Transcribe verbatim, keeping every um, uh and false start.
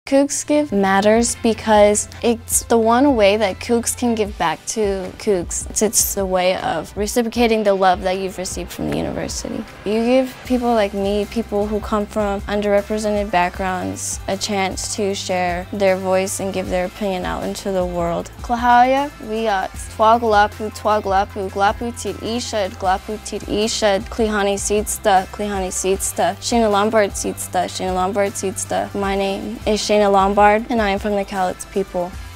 Cougs Give matters because it's the one way that Cougs can give back to Cougs. It's, it's the way of reciprocating the love that you've received from the university. You give people like me, people who come from underrepresented backgrounds, a chance to share their voice and give their opinion out into the world. Klahaya, we got twaglapu, twaglapu, glapu tit ishad, glapu tit ishad, klihani seedsta, klihani seedsta, Shana Lombard seedsta, Shana Lombard seedsta. My name is Shana Lombard, and I am from the Cougs people.